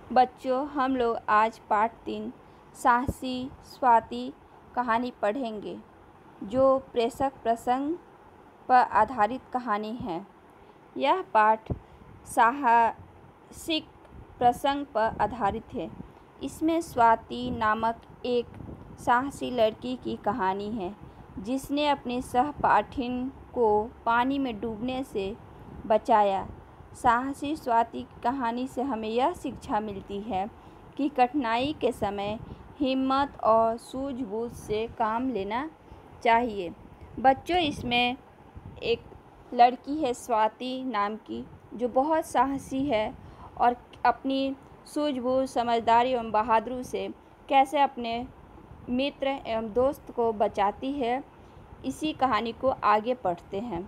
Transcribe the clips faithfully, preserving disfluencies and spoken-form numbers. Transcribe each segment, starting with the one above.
बच्चों, हम लोग आज पाठ तीन साहसी स्वाति कहानी पढ़ेंगे, जो प्रेषक प्रसंग पर आधारित कहानी है। यह पाठ साहसिक प्रसंग पर आधारित है। इसमें स्वाति नामक एक साहसी लड़की की कहानी है, जिसने अपनी सहपाठिन को पानी में डूबने से बचाया। साहसी स्वाति की कहानी से हमें यह शिक्षा मिलती है कि कठिनाई के समय हिम्मत और सूझबूझ से काम लेना चाहिए। बच्चों, इसमें एक लड़की है स्वाति नाम की, जो बहुत साहसी है और अपनी सूझबूझ, समझदारी एवं बहादुरी से कैसे अपने मित्र एवं दोस्त को बचाती है, इसी कहानी को आगे पढ़ते हैं।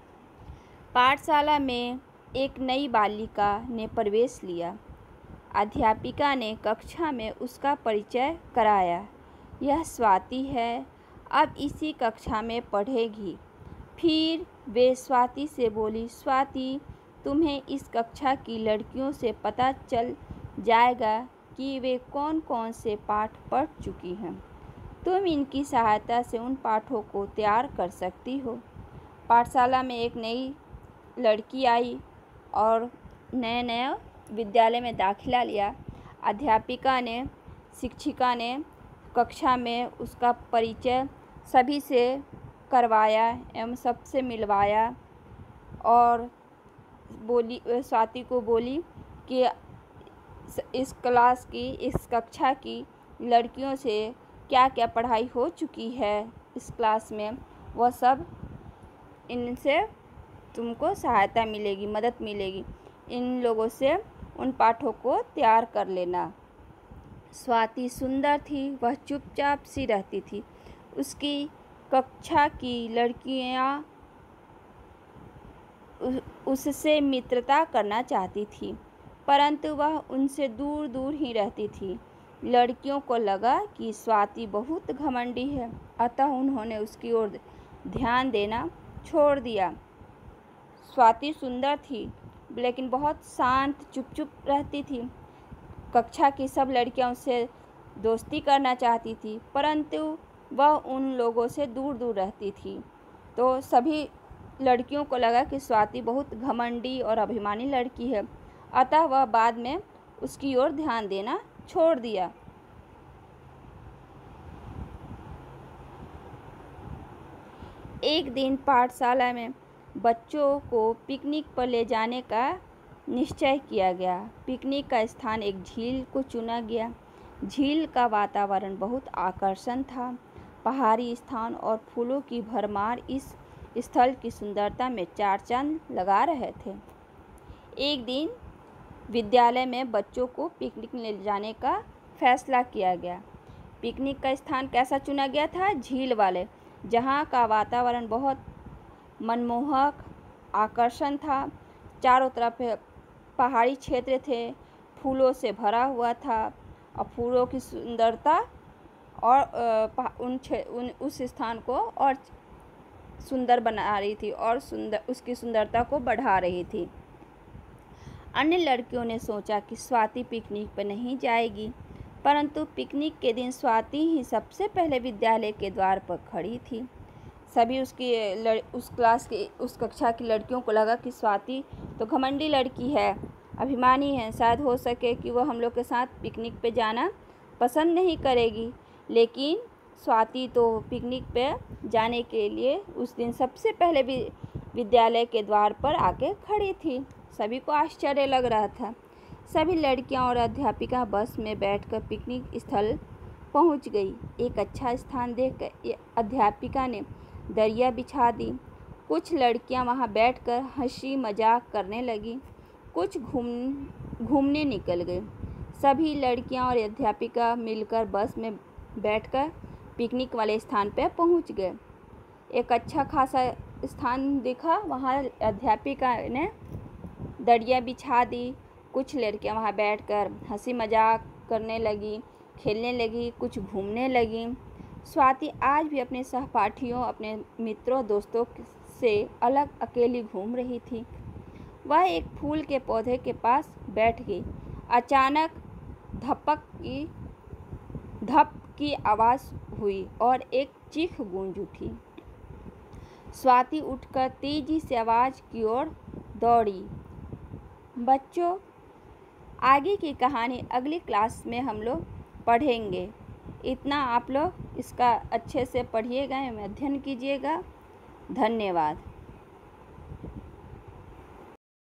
पाठशाला में एक नई बालिका ने प्रवेश लिया। अध्यापिका ने कक्षा में उसका परिचय कराया। यह स्वाति है, अब इसी कक्षा में पढ़ेगी। फिर वे स्वाति से बोली, स्वाति, तुम्हें इस कक्षा की लड़कियों से पता चल जाएगा कि वे कौन कौन से पाठ पढ़ चुकी हैं। तुम इनकी सहायता से उन पाठों को तैयार कर सकती हो। पाठशाला में एक नई लड़की आई और नए नए विद्यालय में दाखिला लिया। अध्यापिका ने, शिक्षिका ने कक्षा में उसका परिचय सभी से करवाया एवं सबसे मिलवाया और बोली, स्वाति को बोली कि इस क्लास की, इस कक्षा की लड़कियों से क्या क्या पढ़ाई हो चुकी है इस क्लास में, वह सब इनसे तुमको सहायता मिलेगी, मदद मिलेगी। इन लोगों से उन पाठों को तैयार कर लेना। स्वाति सुंदर थी, वह चुपचाप सी रहती थी। उसकी कक्षा की लड़कियां उससे मित्रता करना चाहती थी, परंतु वह उनसे दूर दूर ही रहती थी। लड़कियों को लगा कि स्वाति बहुत घमंडी है, अतः उन्होंने उसकी ओर ध्यान देना छोड़ दिया। स्वाति सुंदर थी, लेकिन बहुत शांत, चुप चुप रहती थी। कक्षा की सब लड़कियां उससे दोस्ती करना चाहती थी, परंतु वह उन लोगों से दूर दूर रहती थी। तो सभी लड़कियों को लगा कि स्वाति बहुत घमंडी और अभिमानी लड़की है, अतः वह बाद में उसकी ओर ध्यान देना छोड़ दिया। एक दिन पाठशाला में बच्चों को पिकनिक पर ले जाने का निश्चय किया गया। पिकनिक का स्थान एक झील को चुना गया। झील का वातावरण बहुत आकर्षण था। पहाड़ी स्थान और फूलों की भरमार इस स्थल की सुंदरता में चार चांद लगा रहे थे। एक दिन विद्यालय में बच्चों को पिकनिक ले जाने का फैसला किया गया। पिकनिक का स्थान कैसा चुना गया था? झील वाले, जहाँ का वातावरण बहुत मनमोहक, आकर्षण था। चारों तरफ पहाड़ी क्षेत्र थे, फूलों से भरा हुआ था और फूलों की सुंदरता और उन, उन उस स्थान को और सुंदर बना रही थी और सुंदर उसकी सुंदरता को बढ़ा रही थी। अन्य लड़कियों ने सोचा कि स्वाति पिकनिक पर नहीं जाएगी, परंतु पिकनिक के दिन स्वाति ही सबसे पहले विद्यालय के द्वार पर खड़ी थी। सभी उसकी लड़, उस क्लास की, उस कक्षा की लड़कियों को लगा कि स्वाति तो घमंडी लड़की है, अभिमानी है, शायद हो सके कि वह हम लोग के साथ पिकनिक पे जाना पसंद नहीं करेगी। लेकिन स्वाति तो पिकनिक पे जाने के लिए उस दिन सबसे पहले भी विद्यालय के द्वार पर आके खड़ी थी। सभी को आश्चर्य लग रहा था। सभी लड़कियां और अध्यापिका बस में बैठकर पिकनिक स्थल पहुंच गई। एक अच्छा स्थान देखकर अध्यापिका ने दरिया बिछा दी। कुछ लड़कियां वहां बैठकर हंसी मजाक करने लगी, कुछ घूम घूमने निकल गए। सभी लड़कियां और अध्यापिका मिलकर बस में बैठकर पिकनिक वाले स्थान पर पहुंच गए। एक अच्छा खासा स्थान दिखा, वहां अध्यापिका ने दरिया बिछा दी। कुछ लड़कियां वहां बैठकर हंसी मजाक करने लगी, खेलने लगी, कुछ घूमने लगी। स्वाति आज भी अपने सहपाठियों, अपने मित्रों, दोस्तों से अलग अकेली घूम रही थी। वह एक फूल के पौधे के पास बैठ गई। अचानक धपक की धप की आवाज़ हुई और एक चीख गूंज उठी। स्वाति उठकर तेजी से आवाज़ की ओर दौड़ी। बच्चों, आगे की कहानी अगली क्लास में हम लोग पढ़ेंगे। इतना आप लोग इसका अच्छे से पढ़िएगा एवं अध्ययन कीजिएगा। धन्यवाद।